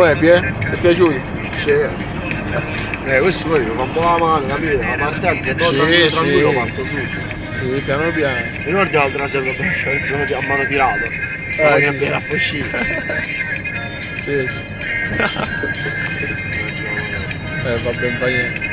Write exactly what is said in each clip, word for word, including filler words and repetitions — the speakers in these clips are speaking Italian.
Com'è, Pie? Ti è piaciuto? Sì. Eh, questo poi mi fa un po' la mano, capito? La partenza è Sì, tranquillo, sì. tranquillo, parto su. Sì, piano piano. Ricordi l'altra sera che sono a mano tirato? Eh, Ah, sì. che bella fucina. Sì, sì. Eh, va ben fa niente.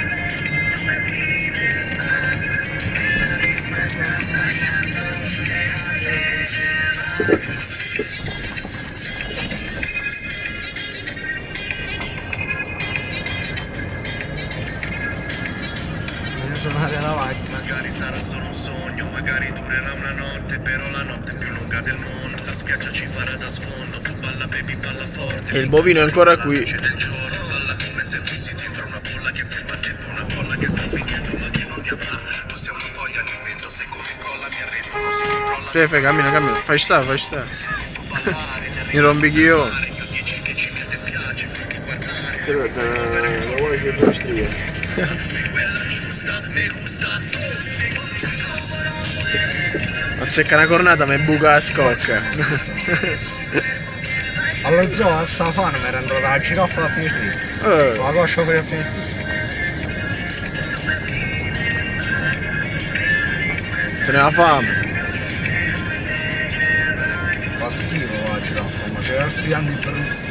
Magari sarà solo un sogno, magari durerà una notte, però la notte più lunga del mondo, la spiaggia ci farà da sfondo, tu balla baby, balla forte. E il bovino è ancora qui. C'è del giorno, balla come se fossi dentro una bolla che ferma il tempo, una folla che sta spingendo ma che non ti avrà. Tu sei una foglia di vento, sei come colla, mi arredo, non si controlla. Sì, fai, cammina, cammina. Fai sta, fai sta. Mi rompichi io. Io dieci dieci mi te piace, farti guardare. Però eh, lo vuoi che lo stria? Sei quella giusta, mi gusta. Azzecca una cornata, ma è buca la scocca. Allo zoo a sta fame mi era entrata la giraffa da finire. Eh, La coscia per finire. teneva fame. Fa schifo la giraffa, ma c'è altri anni per